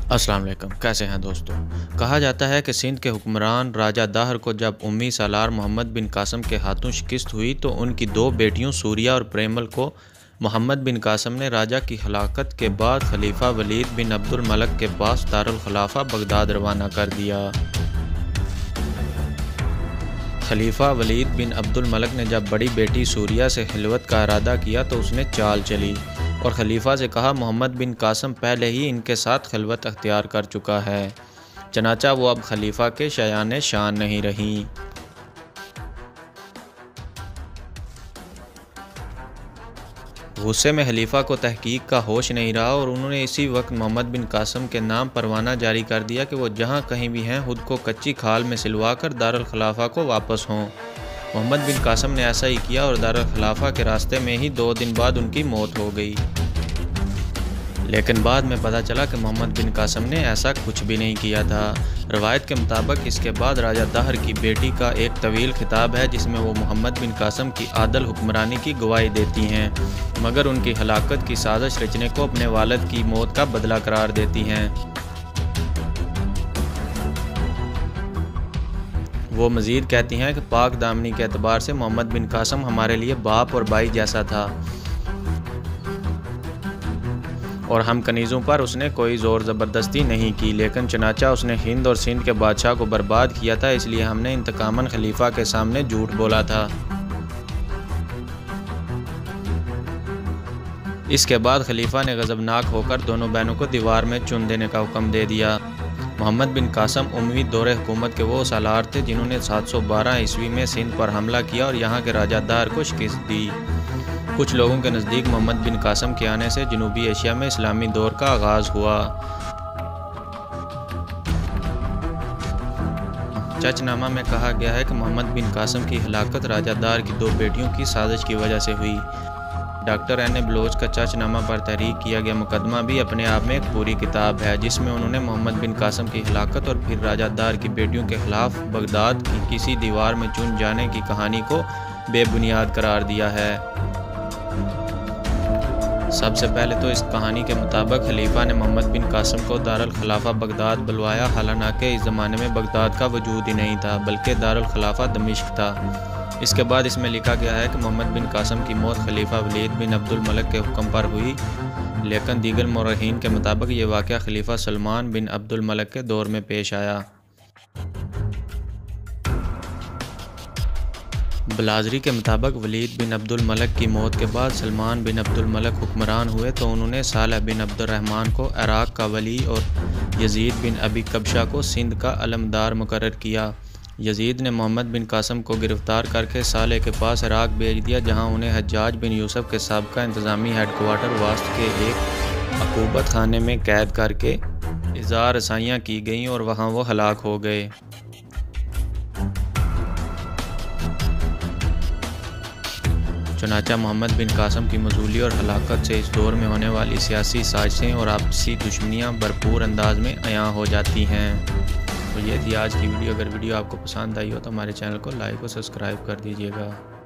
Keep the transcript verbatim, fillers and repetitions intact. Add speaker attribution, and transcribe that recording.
Speaker 1: अस्सलाम वालेकुम, कैसे हैं दोस्तों। कहा जाता है कि सिंध के हुक्मरान राजा दाहर को जब उम्मी सालार मोहम्मद बिन कासम के हाथों शिकस्त हुई तो उनकी दो बेटियों सूरिया और प्रेमल को मोहम्मद बिन कासम ने राजा की हलाकत के बाद खलीफा वलीद बिन अब्दुल मलक के पास दारुल खिलाफा बगदाद रवाना कर दिया। खलीफा वलीद बिन अब्दुल मलक ने जब बड़ी बेटी सूरिया से खिलवत का इरादा किया तो उसने चाल चली और खलीफा से कहा, मोहम्मद बिन कासम पहले ही इनके साथ खिलवत अख्तियार कर चुका है, चनाचा वो अब खलीफा के शयान शान नहीं रही। गुस्से में खलीफा को तहकीक का होश नहीं रहा और उन्होंने इसी वक्त मोहम्मद बिन कासम के नाम परवाना जारी कर दिया कि वो जहाँ कहीं भी हैं खुद को कच्ची खाल में सिलवा कर दारुल खिलाफा को वापस हों। मोहम्मद बिन कासम ने ऐसा ही किया और दारुल खिलाफा के रास्ते में ही दो दिन बाद उनकी मौत हो गई। लेकिन बाद में पता चला कि मोहम्मद बिन कासम ने ऐसा कुछ भी नहीं किया था। रवायत के मुताबिक इसके बाद राजा दाहर की बेटी का एक तवील खिताब है जिसमें वो मोहम्मद बिन कासम की आदल हुक्मरानी की गवाही देती हैं, मगर उनकी हलाकत की साजिश रचने को अपने वालिद की मौत का बदला करार देती हैं। वो मज़ीद कहती हैं कि पाक दामनी के एतबार से मोहम्मद बिन कासम हमारे लिए बाप और भाई जैसा था और हम कनीज़ों पर उसने कोई ज़ोर ज़बरदस्ती नहीं की, लेकिन चनाचा उसने हिंद और सिंध के बादशाह को बर्बाद किया था, इसलिए हमने इंतकामन खलीफा के सामने झूठ बोला था। इसके बाद खलीफा ने गज़बनाक होकर दोनों बहनों को दीवार में चुन देने का हुक्म दे दिया। मोहम्मद बिन कासम उम्मी दौरे हुकूमत के वो सालार थे जिन्होंने सात सौ बारह ईस्वी में सिंध पर हमला किया और यहाँ के राजा दाहर को शिकस्त दी। कुछ लोगों के नज़दीक मोहम्मद बिन कासम के आने से जनूबी एशिया में इस्लामी दौर का आगाज़ हुआ। चचनामा में कहा गया है कि मोहम्मद बिन कासम की हलाकत राजा दाहर की दो बेटियों की साजिश की वजह से हुई। डॉक्टर एन ए बलोच का चचनामा पर तहरीक किया गया मुकदमा भी अपने आप में एक पूरी किताब है जिसमें उन्होंने मोहम्मद बिन कासम की हलाकत और फिर राजा दाहर की बेटियों के खिलाफ बगदाद की किसी दीवार में चुन जाने की कहानी को बेबुनियाद करार दिया है। सबसे पहले तो इस कहानी के मुताबिक खलीफा ने मोहम्मद बिन कासम को दारुल खिलाफा बगदाद बुलवाया, हालांकि इस ज़माने में बगदाद का वजूद ही नहीं था बल्कि दारुल खिलाफा दमिश्क था। इसके बाद इसमें लिखा गया है कि मोहम्मद बिन कासम की मौत खलीफा वलीद बिन अब्दुल मलक के हुक्म पर हुई, लेकिन दीगर मौरखीन के मुताबिक ये वाक़या खलीफा सलमान बिन अब्दुल मलक के दौर में पेश आया। बलाजरी के मुताबिक वलीद बिन अब्दुल मलक की मौत के बाद सलमान बिन अब्दुल मलक हुक्मरान हुए तो उन्होंने सालह बिन अब्दुर्रहमान को इराक़ का वली और यजीद बिन अबी कबशा को सिंध का अलमदार मुकर्रर किया। यजीद ने मोहम्मद बिन कासम को गिरफ़्तार करके साले के पास इराक़ भेज दिया, जहां उन्हें हज्जाज बिन यूसुफ के साबिक़ा इंतज़ामी हेडक्वार्टर वास्त के एक अकूबत खाने में कैद करके इज़ार रसाइयाँ की गईं और वहां वो हलाक हो गए। चुनाचा मोहम्मद बिन कासम की मजूली और हलाकत से इस दौर में होने वाली सियासी साजिशें और आपसी दुश्मनियाँ भरपूर अंदाज में अयां हो जाती हैं। तो ये थी आज की वीडियो। अगर वीडियो आपको पसंद आई हो तो हमारे चैनल को लाइक और सब्सक्राइब कर दीजिएगा।